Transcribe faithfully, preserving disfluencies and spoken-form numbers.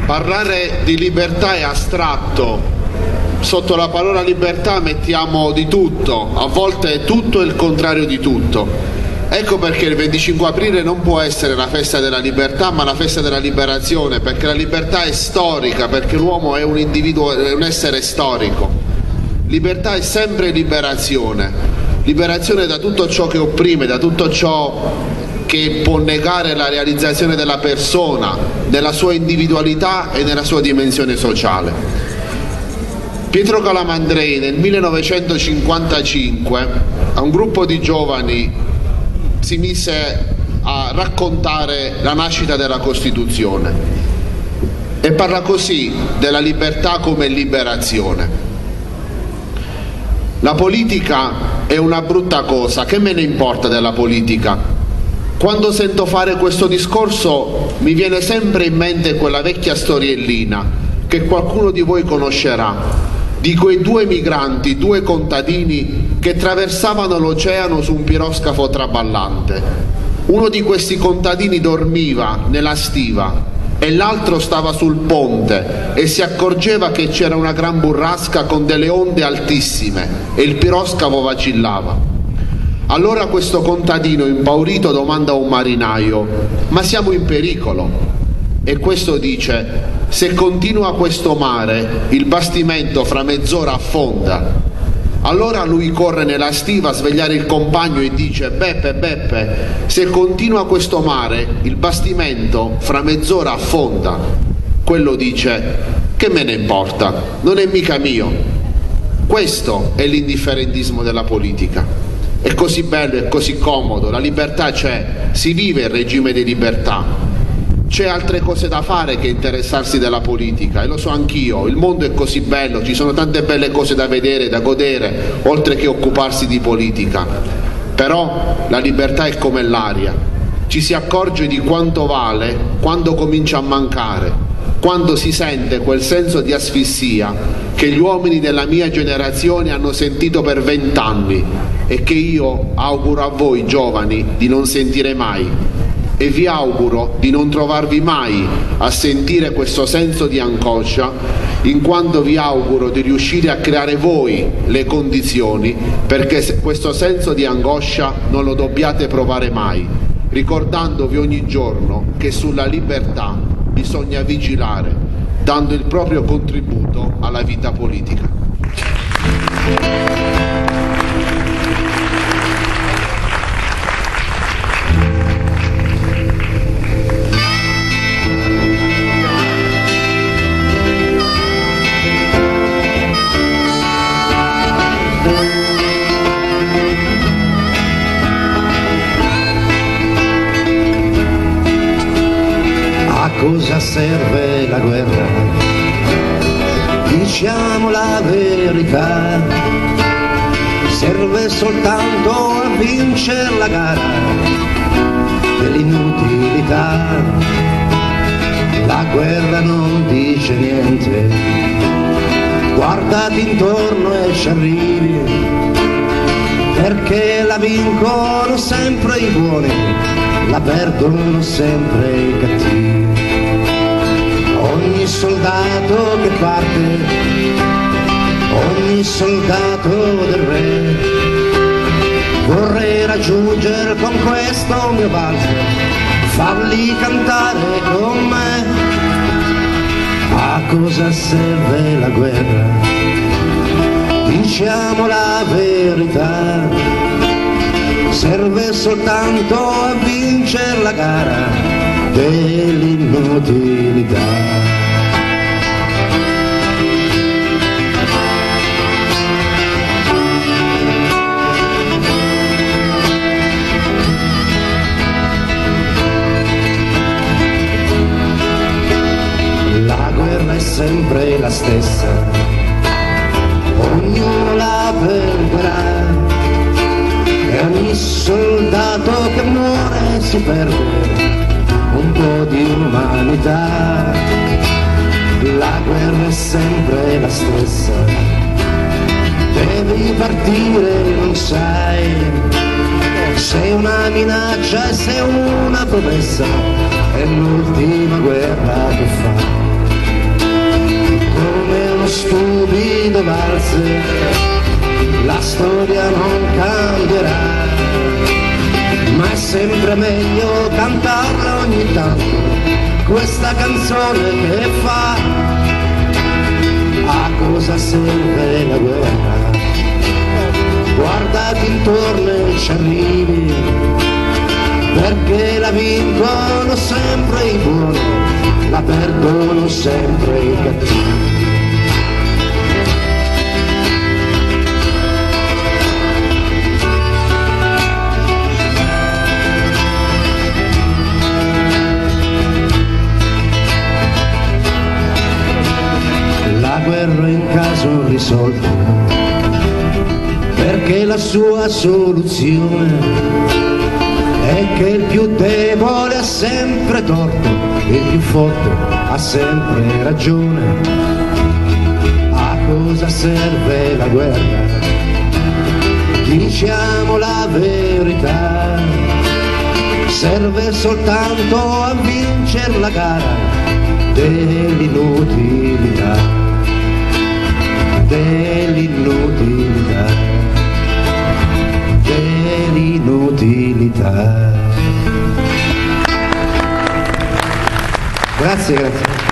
Parlare di libertà è astratto. Sotto la parola libertà mettiamo di tutto, a volte è tutto e il contrario di tutto. Ecco perché il venticinque aprile non può essere la festa della libertà, ma la festa della liberazione, perché la libertà è storica, perché l'uomo è un individuo, è un essere storico. Libertà è sempre liberazione, liberazione da tutto ciò che opprime, da tutto ciò che può negare la realizzazione della persona, della sua individualità e nella sua dimensione sociale. Pietro Calamandrei nel millenovecentocinquantacinque a un gruppo di giovani si mise a raccontare la nascita della Costituzione e parla così della libertà come liberazione. La politica è una brutta cosa, che me ne importa della politica? Quando sento fare questo discorso mi viene sempre in mente quella vecchia storiellina che qualcuno di voi conoscerà, di quei due migranti, due contadini che attraversavano l'oceano su un piroscafo traballante. Uno di questi contadini dormiva nella stiva e l'altro stava sul ponte e si accorgeva che c'era una gran burrasca con delle onde altissime e il piroscafo vacillava. Allora questo contadino impaurito domanda a un marinaio: ma siamo in pericolo? E questo dice: se continua questo mare il bastimento fra mezz'ora affonda. Allora lui corre nella stiva a svegliare il compagno e dice: Beppe, Beppe, se continua questo mare il bastimento fra mezz'ora affonda. Quello dice: che me ne importa, non è mica mio. Questo è l'indifferentismo della politica. È così bello, è così comodo, la libertà c'è, si vive il regime di libertà. C'è altre cose da fare che interessarsi della politica, e lo so anch'io, il mondo è così bello, ci sono tante belle cose da vedere, da godere, oltre che occuparsi di politica. Però la libertà è come l'aria, ci si accorge di quanto vale quando comincia a mancare, quando si sente quel senso di asfissia che gli uomini della mia generazione hanno sentito per vent'anni e che io auguro a voi giovani di non sentire mai, e vi auguro di non trovarvi mai a sentire questo senso di angoscia, in quanto vi auguro di riuscire a creare voi le condizioni perché questo senso di angoscia non lo dobbiate provare mai, ricordandovi ogni giorno che sulla libertà bisogna vigilare, dando il proprio contributo alla vita politica. A cosa serve la guerra? Diciamo la verità, serve soltanto a vincere la gara dell'inutilità. La guerra non dice niente, guardati intorno e ci arrivi, perché la vincono sempre i buoni, la perdono sempre i cattivi. Ogni soldato che parte, ogni soldato del re, vorrei raggiungere con questo mio valzer, farli cantare con me. A cosa serve la guerra? Diciamo la verità, serve soltanto a vincere la gara dell'inutilità. La guerra è sempre la stessa, ognuno la perderà, e ogni soldato che muore si perde un po' di umanità. La guerra è sempre la stessa, devi partire, non sai, sei una minaccia e sei una promessa, è l'ultima guerra che fa. come uno stupido valzer, la storia non cambierà, ma è sempre meglio cantarla ogni tanto, questa canzone che fa: a cosa serve la guerra? Guardati intorno e ci arrivi, perché la vincono sempre i buoni, la perdono sempre i cattivi. La guerra in caso risolto, perché la sua soluzione è che il più debole ha sempre torto, il più forte ha sempre ragione. A cosa serve la guerra? Diciamo la verità, serve soltanto a vincere la gara dell'inutilità, dell'inutilità, dell'inutilità. Grazie, grazie.